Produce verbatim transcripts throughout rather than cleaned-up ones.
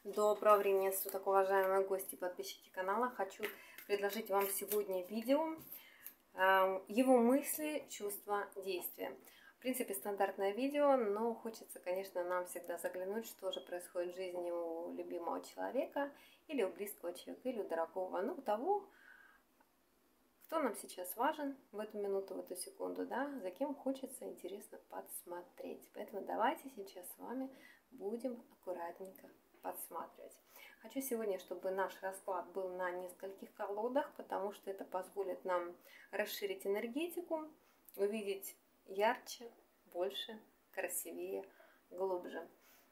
Доброго времени суток, уважаемые гости и подписчики канала. Хочу предложить вам сегодня видео его мысли, чувства, действия. В принципе, стандартное видео, но хочется, конечно, нам всегда заглянуть, что же происходит в жизни у любимого человека, или у близкого человека, или у дорогого, ну, у того, кто нам сейчас важен в эту минуту, в эту секунду, да, за кем хочется, интересно подсмотреть. Поэтому давайте сейчас с вами будем аккуратненько подсматривать. Хочу сегодня, чтобы наш расклад был на нескольких колодах, потому что это позволит нам расширить энергетику, увидеть ярче, больше, красивее, глубже.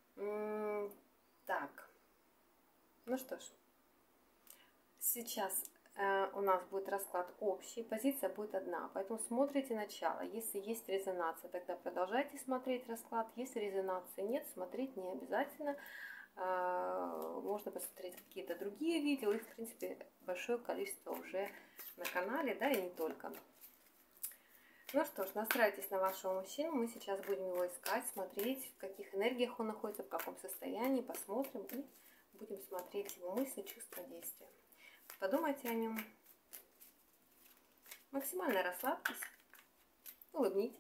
Так, ну что ж, сейчас у нас будет расклад общий, позиция будет одна, поэтому смотрите начало. Если есть резонация, тогда продолжайте смотреть расклад. Если резонации нет, смотреть не обязательно. Можно посмотреть какие-то другие видео, их, в принципе, большое количество уже на канале, да, и не только. Ну что ж, настраивайтесь на вашего мужчину, мы сейчас будем его искать, смотреть, в каких энергиях он находится, в каком состоянии, посмотрим и будем смотреть его мысли, чувства, действия. Подумайте о нем, максимально расслабьтесь, улыбнитесь.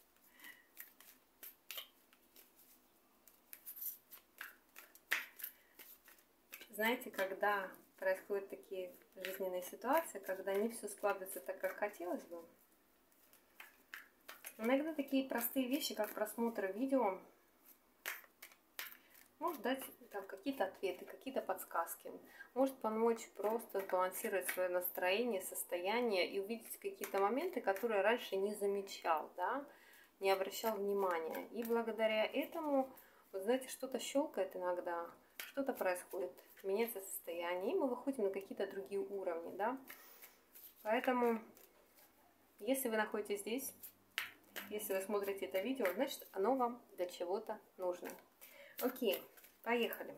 Знаете, когда происходят такие жизненные ситуации, когда не все складывается так, как хотелось бы, иногда такие простые вещи, как просмотр видео, может дать там какие-то ответы, какие-то подсказки, может помочь просто сбалансировать свое настроение, состояние и увидеть какие-то моменты, которые раньше не замечал, да, не обращал внимания. И благодаря этому, вот знаете, что-то щелкает иногда, что-то происходит, меняется состояние, и мы выходим на какие-то другие уровни, да. Поэтому, если вы находитесь здесь, если вы смотрите это видео, значит, оно вам для чего-то нужно. Окей, поехали.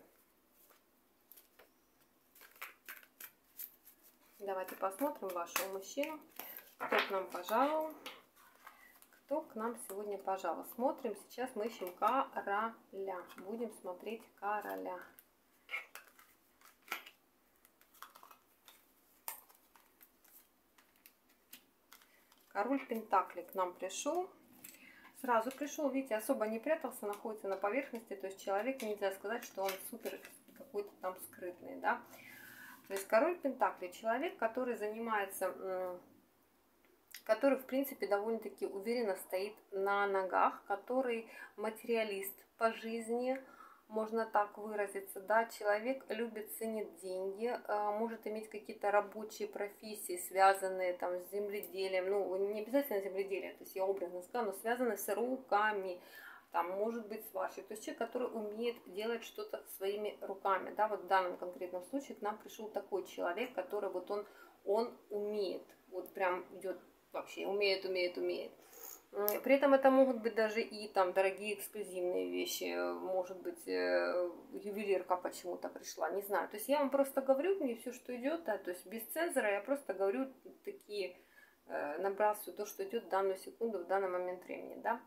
Давайте посмотрим вашего мужчину, кто к нам пожаловал, кто к нам сегодня пожаловал. Смотрим, сейчас мы ищем короля, будем смотреть короля. Король Пентаклей к нам пришел. Сразу пришел, видите, особо не прятался, находится на поверхности. То есть человек, нельзя сказать, что он супер какой-то там скрытный, да. То есть король Пентаклей человек, который занимается, который, в принципе, довольно-таки уверенно стоит на ногах, который материалист по жизни, можно так выразиться, да, человек любит, ценит деньги, может иметь какие-то рабочие профессии, связанные там с земледелием, ну, не обязательно земледелие, то есть я образно сказала, но связанные с руками, там, может быть, сварщик, то есть человек, который умеет делать что-то своими руками, да, вот в данном конкретном случае к нам пришел такой человек, который вот он, он умеет, вот прям идет вообще, умеет, умеет, умеет. При этом это могут быть даже и там дорогие эксклюзивные вещи, может быть, ювелирка почему-то пришла, не знаю. То есть я вам просто говорю, мне все, что идет, да, то есть без цензора я просто говорю такие, набрасываю то, что идет в данную секунду, в данный момент времени, да.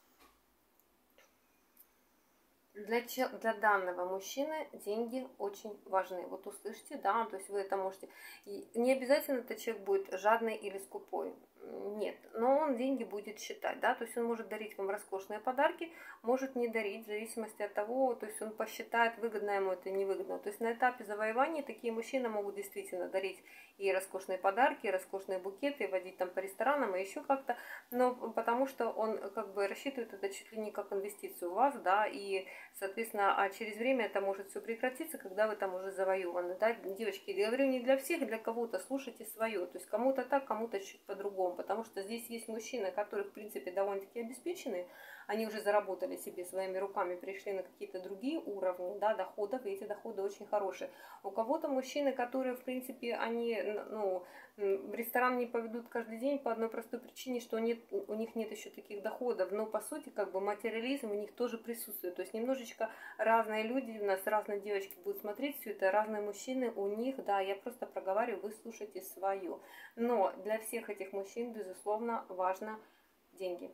Для, для данного мужчины деньги очень важны. Вот услышьте, да, то есть вы это можете... И не обязательно этот человек будет жадный или скупой. Нет, но он деньги будет считать, да, то есть он может дарить вам роскошные подарки, может не дарить, в зависимости от того, то есть он посчитает, выгодно ему это, невыгодно. То есть на этапе завоевания такие мужчины могут действительно дарить и роскошные подарки, и роскошные букеты, и водить там по ресторанам, и еще как-то, но потому что он как бы рассчитывает это чуть ли не как инвестицию у вас, да, и, соответственно, а через время это может все прекратиться, когда вы там уже завоеваны, да, девочки, я говорю не для всех, для кого-то, слушайте свое, то есть кому-то так, кому-то чуть по-другому. Потому что здесь есть мужчины, которые, в принципе, довольно-таки обеспечены, они уже заработали себе своими руками, пришли на какие-то другие уровни, да, доходов, и эти доходы очень хорошие. У кого-то мужчины, которые, в принципе, они, ну, в ресторан не поведут каждый день по одной простой причине, что нет, у них нет еще таких доходов, но, по сути, как бы материализм у них тоже присутствует. То есть немножечко разные люди, у нас разные девочки будут смотреть все это, разные мужчины, у них, да, я просто проговариваю, вы слушайте свое. Но для всех этих мужчин, безусловно, важно деньги.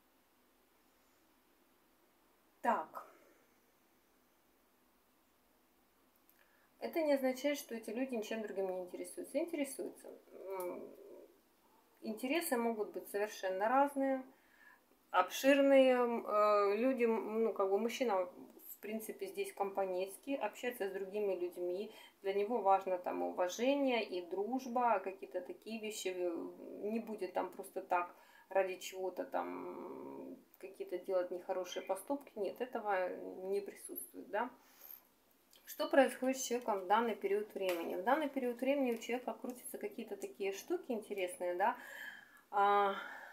Так. Это не означает, что эти люди ничем другим не интересуются. Интересуются. Интересы могут быть совершенно разные, обширные. Люди, ну, как бы мужчина, в принципе, здесь компанейский, общается с другими людьми. Для него важно там уважение и дружба, какие-то такие вещи. Не будет там просто так ради чего-то там какие-то делать нехорошие поступки. Нет, этого не присутствует, да. Что происходит с человеком в данный период времени? В данный период времени у человека крутятся какие-то такие штуки интересные, да, а,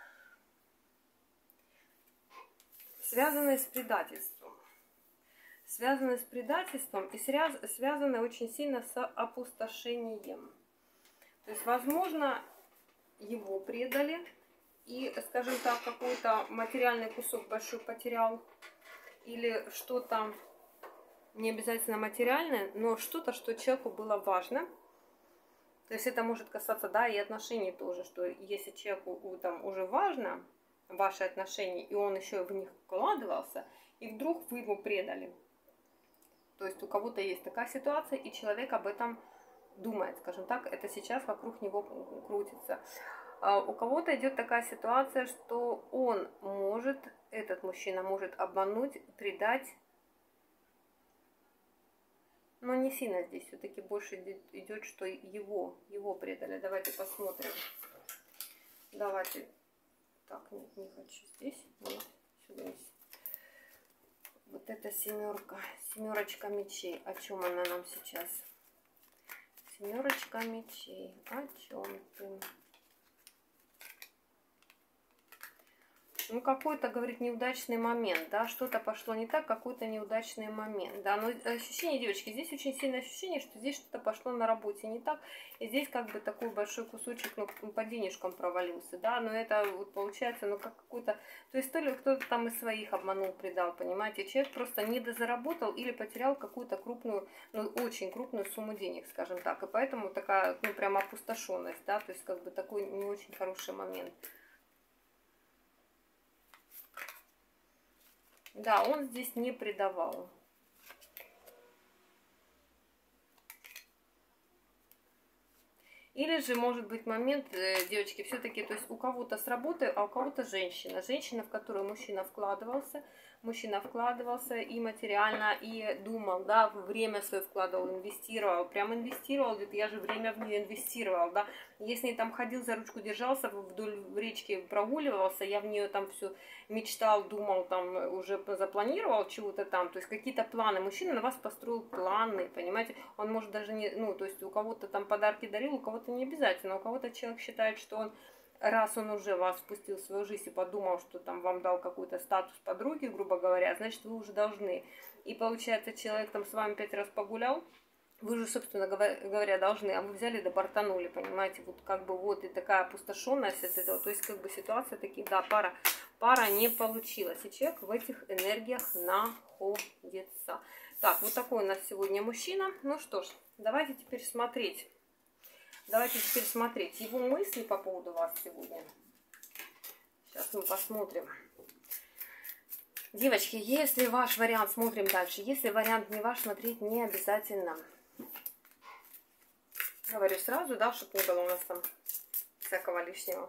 связанные с предательством. Связанные с предательством и связанные очень сильно с опустошением. То есть, возможно, его предали и, скажем так, какой-то материальный кусок большой потерял или что-то, не обязательно материальное, но что-то, что человеку было важно. То есть это может касаться, да, и отношений тоже, что если человеку там уже важно ваши отношения, и он еще в них вкладывался, и вдруг вы его предали. То есть у кого-то есть такая ситуация, и человек об этом думает, скажем так, это сейчас вокруг него крутится. А у кого-то идет такая ситуация, что он может, этот мужчина может обмануть, предать. Но не сильно здесь, все-таки больше идет, что его, его предали. Давайте посмотрим. Давайте. Так, нет, не хочу здесь. Нет, сюда есть. Вот эта семерка. Семерочка мечей. О чем она нам сейчас? Семерочка мечей. О чем ты? Ну, какой-то, говорит, неудачный момент, да, что-то пошло не так, какой-то неудачный момент, да, но ощущение, девочки, здесь очень сильное ощущение, что здесь что-то пошло на работе не так, и здесь как бы такой большой кусочек, ну, по денежкам провалился, да, но это вот получается, ну, как какой-то, то есть то ли кто-то там из своих обманул, предал, понимаете, человек просто недозаработал или потерял какую-то крупную, ну, очень крупную сумму денег, скажем так, и поэтому такая, ну, прям опустошенность, да, то есть как бы такой не очень хороший момент. Да, он здесь не предавал. Или же может быть момент, девочки, все-таки, то есть у кого-то с работы, а у кого-то женщина. Женщина, в которую мужчина вкладывался, мужчина вкладывался и материально, и думал, да, время свое вкладывал, инвестировал, прям инвестировал, говорит, я же время в нее инвестировал, да. Если там ходил за ручку, держался, вдоль речки прогуливался, я в нее там все мечтал, думал, там уже запланировал чего-то там, то есть какие-то планы. Мужчина на вас построил планы, понимаете, он может даже не, ну, то есть у кого-то там подарки дарил, у кого-то не обязательно, у кого-то человек считает, что он, раз он уже вас впустил в свою жизнь и подумал, что там вам дал какой-то статус подруги, грубо говоря, значит, вы уже должны. И получается, человек там с вами пять раз погулял, вы же, собственно говоря, должны, а вы взяли да бортанули, понимаете, вот как бы вот и такая опустошенность от этого, то есть как бы ситуация такие, да, пара, пара не получилась, и человек в этих энергиях находится. Так, вот такой у нас сегодня мужчина. Ну что ж, давайте теперь смотреть. Давайте теперь смотреть его мысли по поводу вас сегодня. Сейчас мы посмотрим. Девочки, если ваш вариант, смотрим дальше. Если вариант не ваш, смотреть не обязательно. Говорю сразу, да, чтобы не было у нас там всякого лишнего.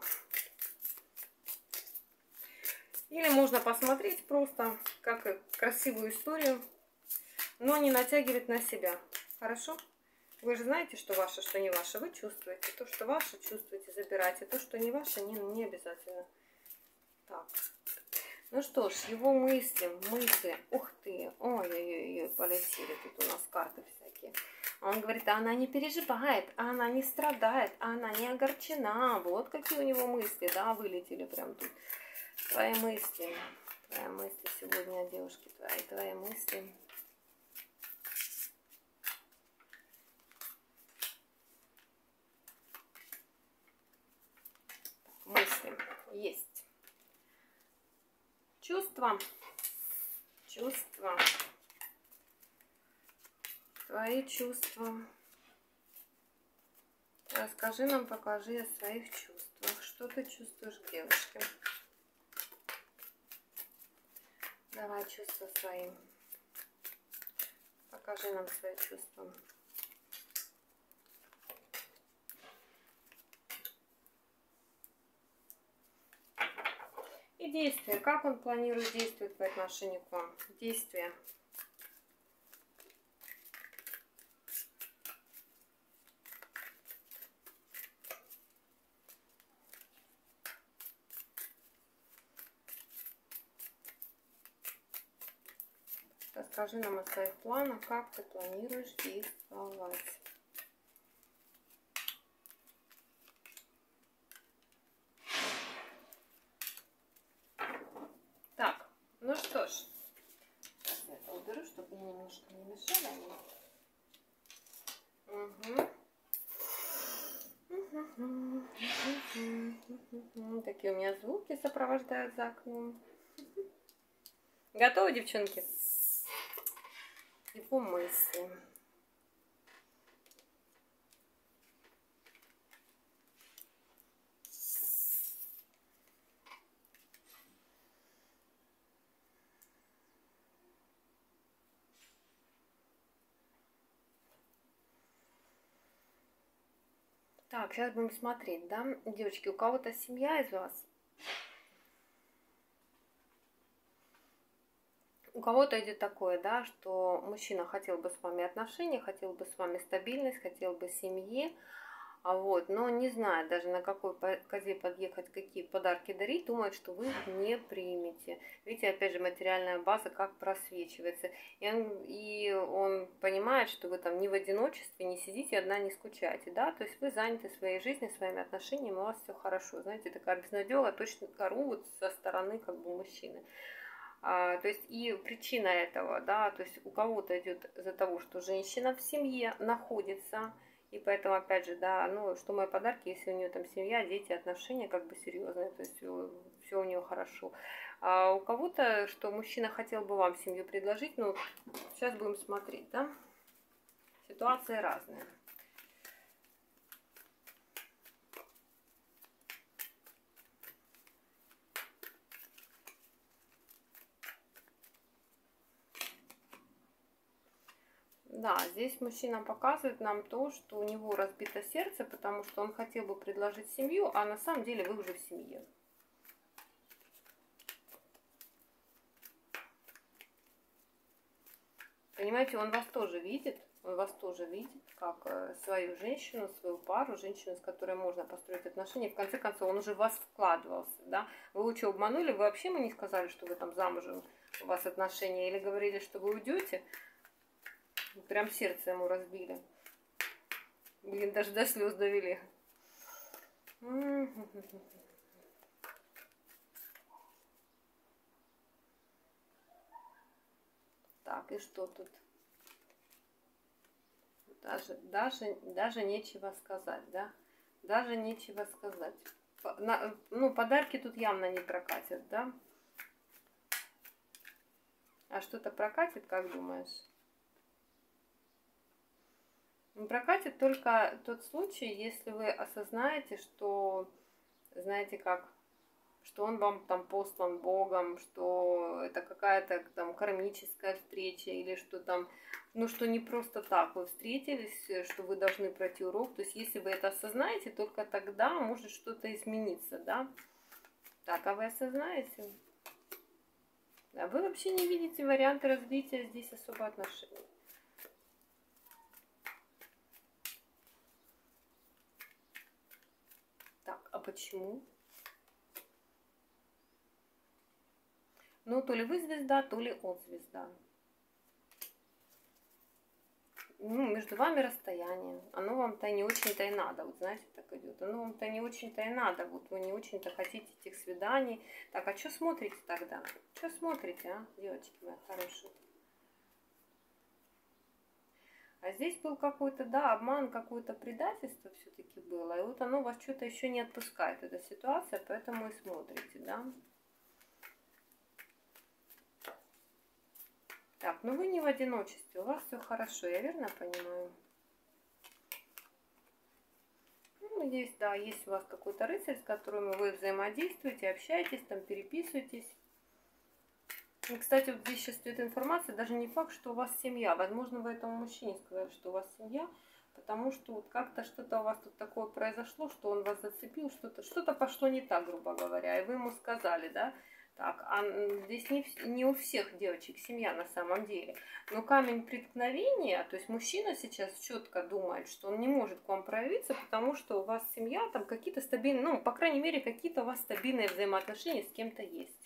Или можно посмотреть просто как красивую историю, но не натягивать на себя. Хорошо? Вы же знаете, что ваше, что не ваше. Вы чувствуете. То, что ваше, чувствуете, забирайте. То, что не ваше, не, не обязательно. Так. Ну что ж, его мысли, мысли. Ух ты. Ой-ой-ой, полетели тут у нас карты всякие. Он говорит, а она не переживает, а она не страдает, а она не огорчена. Вот какие у него мысли, да, вылетели прям тут. Твои мысли. Твои мысли сегодня, девушки, твои, твои мысли. Мысли есть. Чувства. Чувства. Твои чувства. Расскажи нам, покажи о своих чувствах. Что ты чувствуешь к девушке? Давай чувства свои. Покажи нам свои чувства. действия. Как он планирует действовать по отношению к вам? Действия. Расскажи нам о своих планах, как ты планируешь действовать. Так, ну что ж, сейчас я это уберу, чтобы мне немножко не мешали они. Угу. Такие у меня звуки сопровождают за окном. Готовы, девчонки? Его мысли. Так, сейчас будем смотреть, да? Девочки, у кого-то семья из вас? У кого-то идет такое, да, что мужчина хотел бы с вами отношения, хотел бы с вами стабильность, хотел бы семьи, а вот, но не знает даже на какой козе подъехать, какие подарки дарить, думает, что вы их не примете. Видите, опять же, материальная база как просвечивается. И он, и он понимает, что вы там не в одиночестве, не сидите одна, не скучаете, да, то есть вы заняты своей жизнью, своими отношениями, у вас все хорошо. Знаете, такая безнадега, точно гору вот со стороны как бы мужчины. А, то есть и причина этого, да, то есть у кого-то идет из-за того, что женщина в семье находится, и поэтому, опять же, да, ну, что мои подарки, если у нее там семья, дети, отношения как бы серьезные, то есть все, все у нее хорошо. А у кого-то, что мужчина хотел бы вам семью предложить, ну, сейчас будем смотреть, да, ситуации разные. Да, здесь мужчина показывает нам то, что у него разбито сердце, потому что он хотел бы предложить семью, а на самом деле вы уже в семье. Понимаете, он вас тоже видит, он вас тоже видит, как свою женщину, свою пару, женщину, с которой можно построить отношения. В конце концов, он уже в вас вкладывался, да. Вы лучше обманули, вы вообще ему не сказали, что вы там замужем, у вас отношения, или говорили, что вы уйдете. Прям сердце ему разбили. Блин, даже до слез довели. Так, и что тут? Даже, даже, даже нечего сказать, да? Даже нечего сказать. На, ну, подарки тут явно не прокатят, да? А что-то прокатит, как думаешь? Прокатит только тот случай, если вы осознаете, что, знаете как, что он вам там послан Богом, что это какая-то там кармическая встреча, или что там, ну что не просто так вы встретились, что вы должны пройти урок. То есть если вы это осознаете, только тогда может что-то измениться, да? Так, а вы осознаете? А вы вообще не видите варианты развития здесь особо отношений. А почему? Ну, то ли вы звезда, то ли он звезда. Ну, между вами расстояние. Оно вам-то не очень-то и надо. Вот знаете, так идет. Оно вам-то не очень-то и надо. Вот вы не очень-то хотите этих свиданий. Так, а что смотрите тогда? Что смотрите, а, девочки мои хорошие? А здесь был какой-то, да, обман, какое-то предательство все-таки было. И вот оно вас что-то еще не отпускает, эта ситуация, поэтому и смотрите, да. Так, ну вы не в одиночестве, у вас все хорошо, я верно понимаю? Ну, есть, да, есть у вас какой-то рыцарь, с которым вы взаимодействуете, общаетесь, там переписываетесь. И, кстати, вот здесь сейчас идет информация, даже не факт, что у вас семья. Возможно, вы этому мужчине сказали, что у вас семья, потому что вот как-то что-то у вас тут такое произошло, что он вас зацепил, что-то что-то пошло не так, грубо говоря, и вы ему сказали, да. Так, а здесь не, не у всех девочек семья на самом деле. Но камень преткновения, то есть мужчина сейчас четко думает, что он не может к вам проявиться, потому что у вас семья, там какие-то стабильные, ну, по крайней мере, какие-то у вас стабильные взаимоотношения с кем-то есть.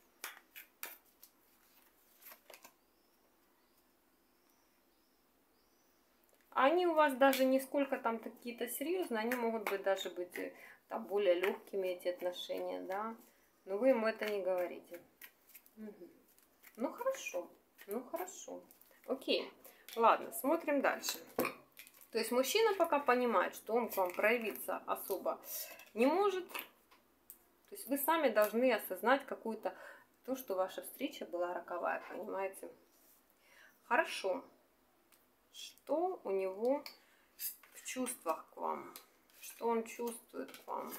Они у вас даже не сколько там какие-то серьезные, они могут быть даже быть там более легкими, эти отношения, да. Но вы ему это не говорите. Угу. Ну хорошо, ну хорошо. Окей, ладно, смотрим дальше. То есть мужчина пока понимает, что он к вам проявиться особо не может. То есть вы сами должны осознать какую-то, то, что ваша встреча была роковая, понимаете? Хорошо. Что у него в чувствах к вам? Что он чувствует к вам?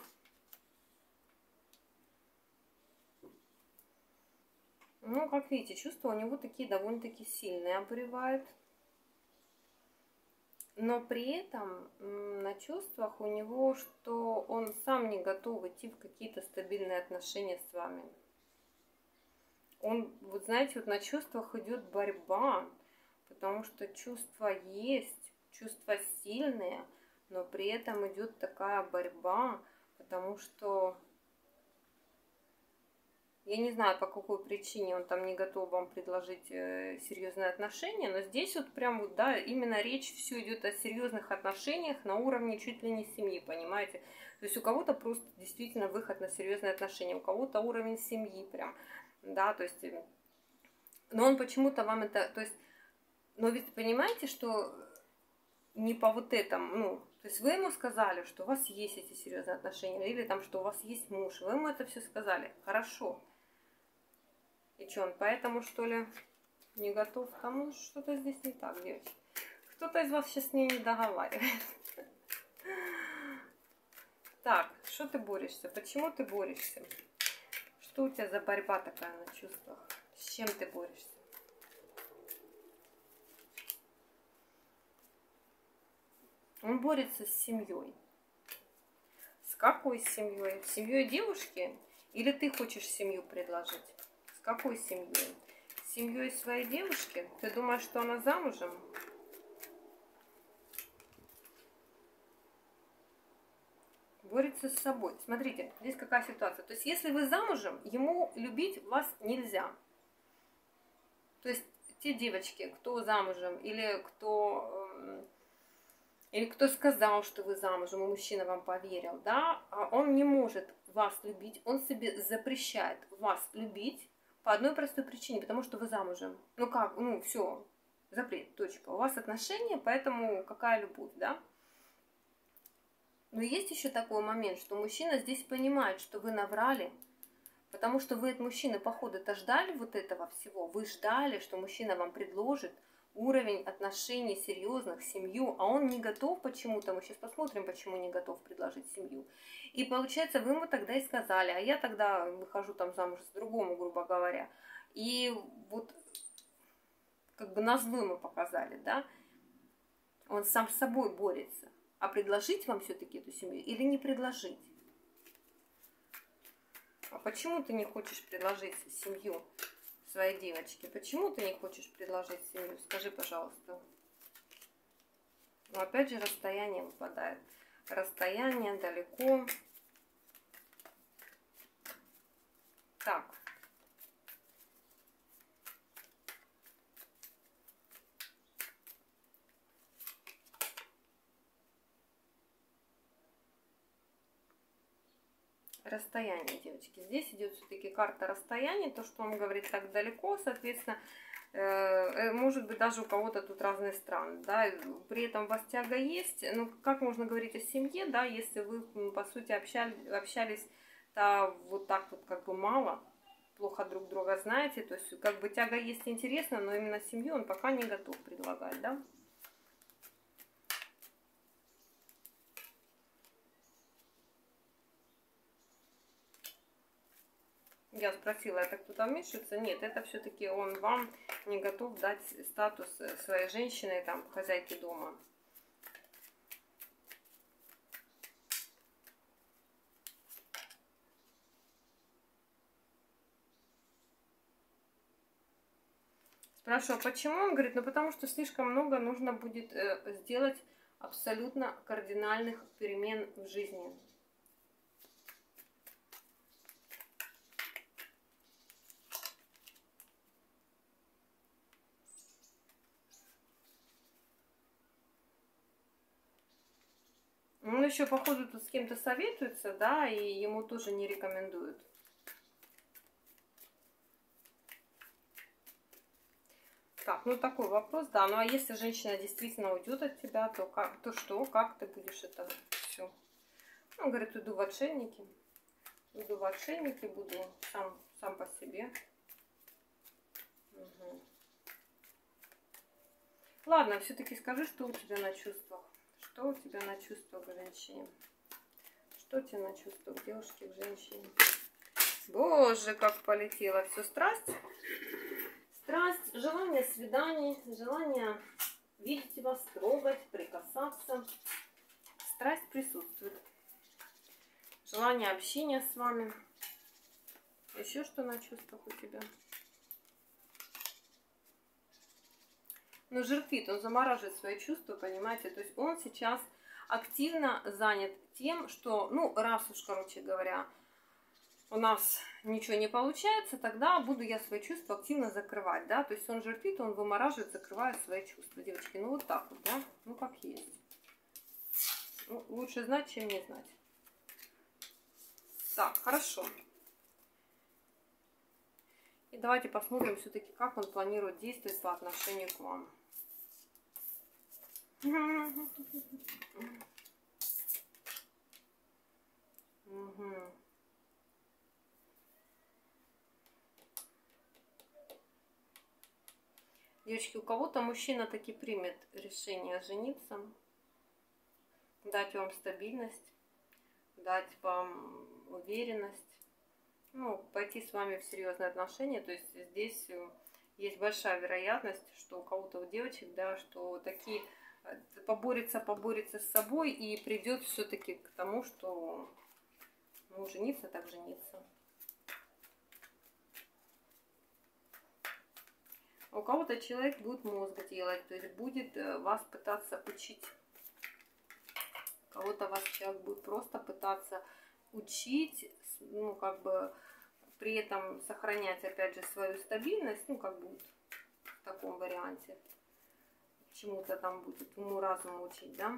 Ну, как видите, чувства у него такие довольно-таки сильные обуревают. Но при этом на чувствах у него, что он сам не готов идти в какие-то стабильные отношения с вами. Он, вот знаете, вот на чувствах идет борьба, потому что чувства есть, чувства сильные, но при этом идет такая борьба, потому что я не знаю, по какой причине он там не готов вам предложить э, серьезные отношения, но здесь вот прям вот, да, именно речь все идет о серьезных отношениях на уровне чуть ли не семьи, понимаете? То есть у кого-то просто действительно выход на серьезные отношения, у кого-то уровень семьи прям, да, то есть, но он почему-то вам это, то есть, но ведь понимаете, что не по вот этому, ну, то есть вы ему сказали, что у вас есть эти серьезные отношения, или там, что у вас есть муж, вы ему это все сказали, хорошо. И что, он поэтому, что ли, не готов к тому? Что-то здесь не так, девочки. Кто-то из вас сейчас с ней не договаривает. Так, что ты борешься? Почему ты борешься? Что у тебя за борьба такая на чувствах? С чем ты борешься? Он борется с семьей. С какой семьей? С семьей девушки? Или ты хочешь семью предложить? С какой семьей? С семьей своей девушки? Ты думаешь, что она замужем? Борется с собой. Смотрите, здесь какая ситуация. То есть, если вы замужем, ему любить вас нельзя. То есть, те девочки, кто замужем, или кто, или кто сказал, что вы замужем, и мужчина вам поверил, да, он не может вас любить, он себе запрещает вас любить по одной простой причине, потому что вы замужем. Ну как, ну все, запрет, точка. У вас отношения, поэтому какая любовь, да? Но есть еще такой момент, что мужчина здесь понимает, что вы наврали, потому что вы от мужчины, походу-то ждали вот этого всего. Вы ждали, что мужчина вам предложит уровень отношений серьезных, семью, а он не готов почему-то. Мы сейчас посмотрим, почему не готов предложить семью. И получается, вы ему тогда и сказали, а я тогда выхожу там замуж с другому, грубо говоря. И вот как бы назло ему показали, да? Он сам с собой борется. А предложить вам все-таки эту семью или не предложить? А почему ты не хочешь предложить семью своей девочке? Почему ты не хочешь предложить семью? Скажи, пожалуйста. Но опять же расстояние выпадает. Расстояние далеко. Так. Расстояние, девочки. Здесь идет все-таки карта расстояния. То, что он говорит так далеко, соответственно, э, может быть даже у кого-то тут разные страны. Да? При этом у вас тяга есть. Ну, как можно говорить о семье, да, если вы, по сути, общались, общались то вот так вот как бы мало, плохо друг друга знаете. То есть, как бы тяга есть интересно, но именно семью он пока не готов предлагать, да. Я спросила, это кто-то вмешивается? Нет, это все-таки он вам не готов дать статус своей женщины, там, хозяйки дома. Спрашиваю, а почему? Он говорит, ну потому что слишком много нужно будет э, сделать абсолютно кардинальных перемен в жизни. Он еще, походу, тут с кем-то советуется, да, и ему тоже не рекомендуют. Так, ну такой вопрос, да. Ну а если женщина действительно уйдет от тебя, то как, то что, как ты будешь это все? Он говорит, уйду в отшельники, уйду в отшельники, буду сам, сам по себе. Угу. Ладно, все-таки скажи, что у тебя на чувствах. Что у тебя на чувствах к женщине? Что у тебя на чувствах к девушке, к женщине? Боже, как полетело все. Страсть. Страсть, желание свиданий, желание видеть вас, трогать, прикасаться. Страсть присутствует. Желание общения с вами. Еще что на чувствах у тебя? Ну, жертвит, он замораживает свои чувства, понимаете? То есть он сейчас активно занят тем, что, ну, раз уж, короче говоря, у нас ничего не получается, тогда буду я свои чувства активно закрывать, да? То есть он жертвит, он вымораживает, закрывает свои чувства, девочки. Ну, вот так вот, да? Ну, как есть. Ну, лучше знать, чем не знать. Так, хорошо. И давайте посмотрим все-таки, как он планирует действовать по отношению к вам. Угу. Девочки, у кого-то мужчина таки примет решение жениться, дать вам стабильность, дать вам уверенность, ну, пойти с вами в серьезные отношения. То есть здесь есть большая вероятность, что у кого-то у девочек, да, что такие поборется, поборется с собой и придет все-таки к тому, что, ну, жениться, так жениться. А у кого-то человек будет мозг делать, то есть будет вас пытаться учить. У кого-то вас человек будет просто пытаться учить, ну, как бы при этом сохранять, опять же, свою стабильность, ну, как бы в таком варианте. Чему-то там будет уму-разуму учить, да?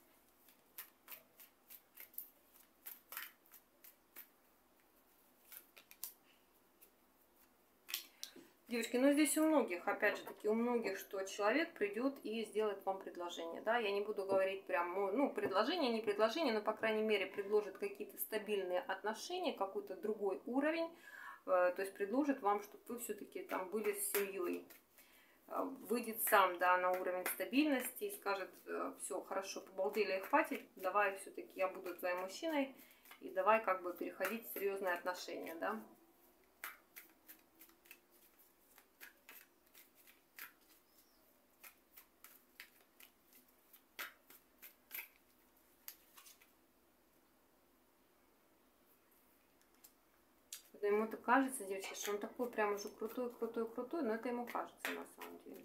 Девочки, ну здесь у многих, опять же таки, у многих, что человек придет и сделает вам предложение, да? Я не буду говорить прям, ну, предложение, не предложение, но, по крайней мере, предложит какие-то стабильные отношения, какой-то другой уровень, то есть предложит вам, чтобы вы все-таки там были с семьей. Выйдет сам, да, на уровень стабильности и скажет, все, хорошо, побалдели, хватит, давай все-таки я буду твоим мужчиной, и давай как бы переходить в серьезные отношения, да. Ему так кажется, девочки, что он такой прям уже крутой, крутой, крутой, но это ему кажется на самом деле.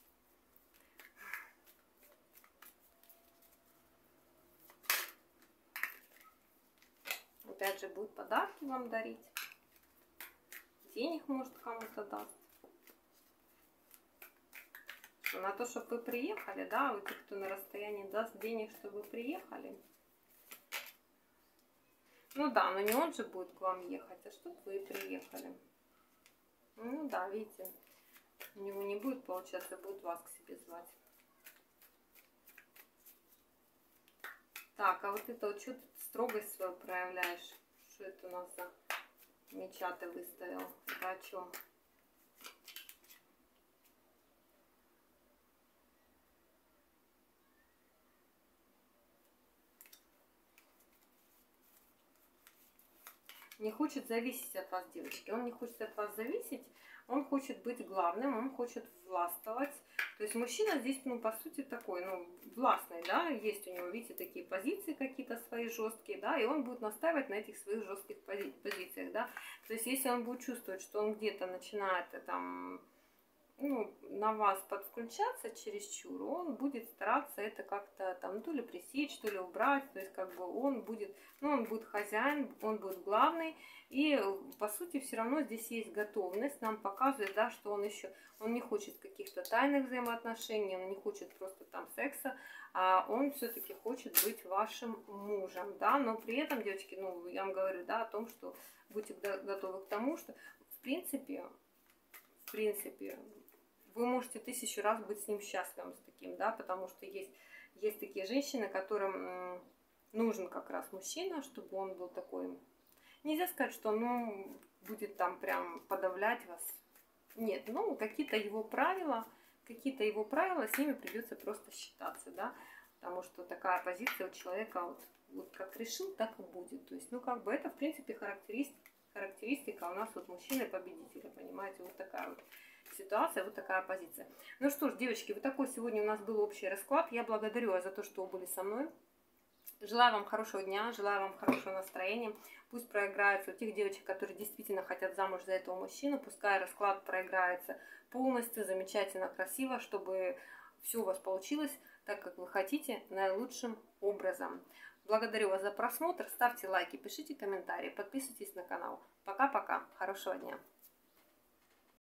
Опять же, будет подарки вам дарить. Денег, может, кому-то даст. На то, чтобы вы приехали, да, у тех, кто на расстоянии, даст денег, чтобы вы приехали. Ну да, но не он же будет к вам ехать, а чтобы вы приехали. Ну да, видите, у него не будет получаться, будет вас к себе звать. Так, а вот это вот что ты строгость свою проявляешь? Что это у нас за меча ты выставил? Это о чем? Не хочет зависеть от вас, девочки. Он не хочет от вас зависеть, он хочет быть главным, он хочет властвовать. То есть мужчина здесь, ну, по сути, такой, ну, властный, да, есть у него, видите, такие позиции какие-то свои жесткие, да, и он будет настаивать на этих своих жестких пози позициях, да. То есть если он будет чувствовать, что он где-то начинает там ну, на вас подключаться чересчур, он будет стараться это как-то там то ли пресечь, то ли убрать, то есть как бы он будет, ну, он будет хозяин, он будет главный, и по сути все равно здесь есть готовность, нам показывает, да, что он еще, он не хочет каких-то тайных взаимоотношений, он не хочет просто там секса, а он все-таки хочет быть вашим мужем, да, но при этом, девочки, ну, я вам говорю, да, о том, что будьте готовы к тому, что в принципе, в принципе, вы можете тысячу раз быть с ним счастливым, с таким, да, потому что есть, есть такие женщины, которым нужен как раз мужчина, чтобы он был такой, нельзя сказать, что он, ну, будет там прям подавлять вас, нет, ну, какие-то его правила, какие-то его правила, с ними придется просто считаться, да, потому что такая позиция у человека, вот, вот как решил, так и будет, то есть, ну, как бы это, в принципе, характеристика, характеристика у нас вот мужчины-победителя, понимаете, вот такая вот ситуация, вот такая позиция. Ну что ж, девочки, вот такой сегодня у нас был общий расклад. Я благодарю вас за то, что вы были со мной. Желаю вам хорошего дня, желаю вам хорошего настроения. Пусть проиграется у тех девочек, которые действительно хотят замуж за этого мужчину. Пускай расклад проиграется полностью, замечательно, красиво, чтобы все у вас получилось так, как вы хотите, наилучшим образом. Благодарю вас за просмотр. Ставьте лайки, пишите комментарии, подписывайтесь на канал. Пока-пока. Хорошего дня.